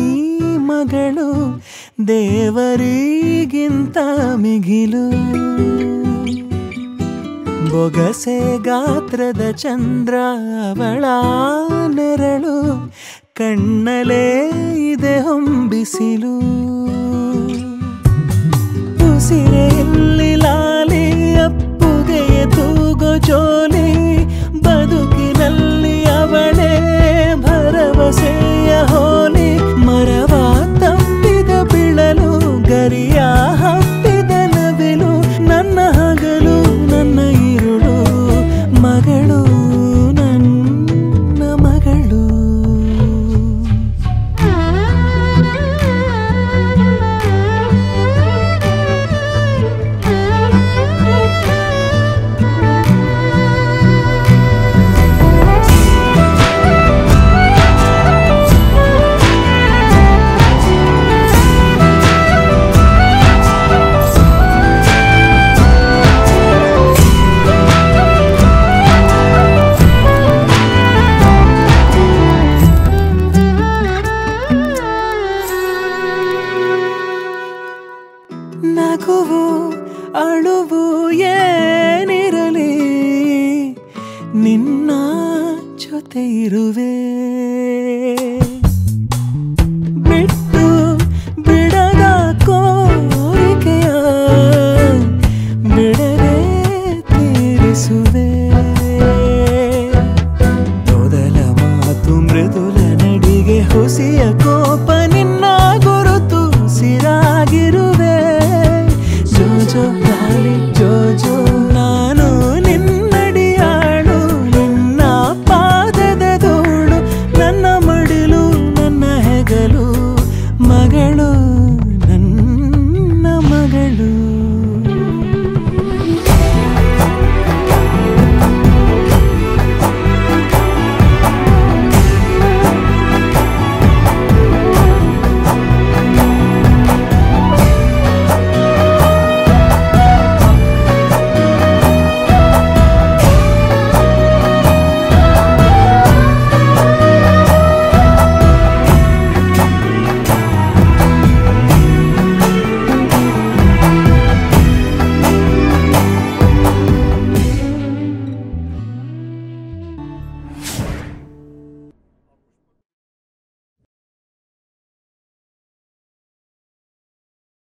ಮಗಳು ದೇವರಿಗಿಂತ ಮಿಗಿಲು ಬೊಗಸೆ ಗಾತ್ರದ ಚಂದ್ರ ಅವಳ ನೆರಳು ಕಣ್ಣಲೇ ಇದೆ ಹೊಂಬಿಸಿಲು ಉಸಿರೆಯಲ್ಲಿ ಲಾಲಿ ಅಪ್ಪುಗೆಯ ತೂಗೋ ಜೋಲಿ ಬದುಕಿನಲ್ಲಿ ಅವಳೇ ಭರವಸೆಯ ಹೋಲಿ ಮರವ ತಪ್ಪಿದ ಬಿಳಲು ಗರಿಯ ಹಬ್ಬಿದ ನವಿಲು ನನ್ನ ಹಗಲು ನನ್ನ ಇರುಳು ಮಗಳು ನನ್ನ ಮಗಳು ನಗುವು ಅಳುವು ಏನಿರಲಿ ನಿನ್ನ ಜೊತೆ ಇರುವೆ ಬಿಟ್ಟು ಬಿಡದ ಕೋರಿಕೆಯ ಬಿಡದೆ ತೀರಿಸುವೆ ಮೊದಲ ಮಾತು ಮೃದುಲ ನಡಿಗೆ ಹುಸಿಯ ಕೋಪ ನಿನ್ನ ಗುರುತು ಸಿರಾಗಿರುವೆ ಜೋ